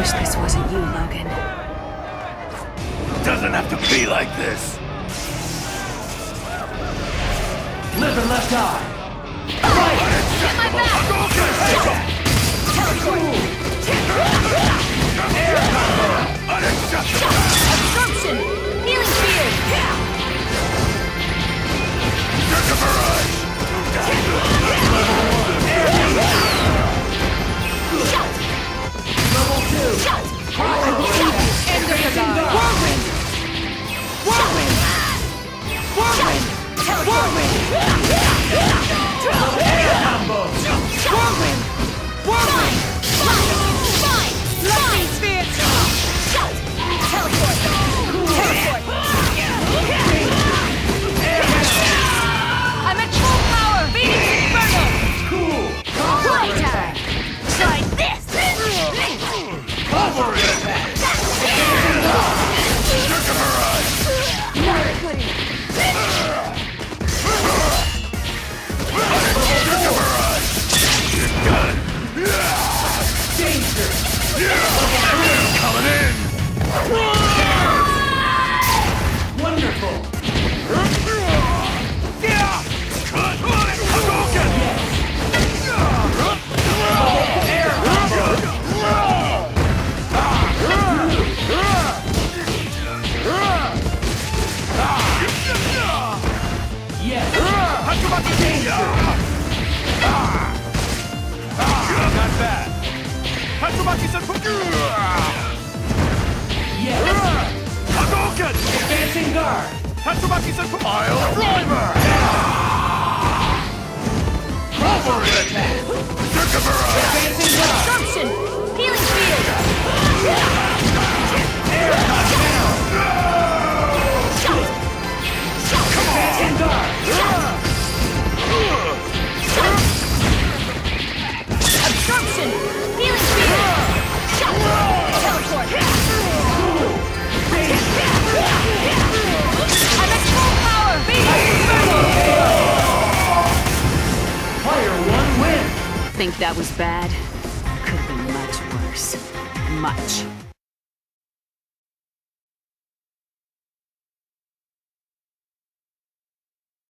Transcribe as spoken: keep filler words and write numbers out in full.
wish this wasn't you, Logan. Doesn't have to be like this. Live and let die. Right! Get my back! Teleport! Air combo. Unacceptable! Absorption! Healing Sphere! Circle barrage! Shut! Level two. Shut! End of the guard. Whirlwind! Whirlwind! Whirlwind! Whirlwind! Air combo. Whirlwind! Whirlwind! Fine! Fine! Lightning Sphere! Shut! Teleport! Teleport! I'm at full power! Phoenix Inferno! Cool. Playtime! Try this! Cover attack. Circle barrage! Circle barrage! You're done! Danger. Coming in! Wonderful. Air combo. Yes. Danger. Not bad! Tatsumaki Senpuku! Yes. Hadouken! Advancing guard. Tatsumaki Senpuku! Pile driver! Cover attack! Circle barrage! Advancing guard. Absorption! Healing Field! Air combo. Shut! Shut! Advancing guard. Absorption! Healing Field! Shut! Teleport! I'm at full power! Phoenix Inferno! Player one win. Think that was bad? Could have been much worse. Much.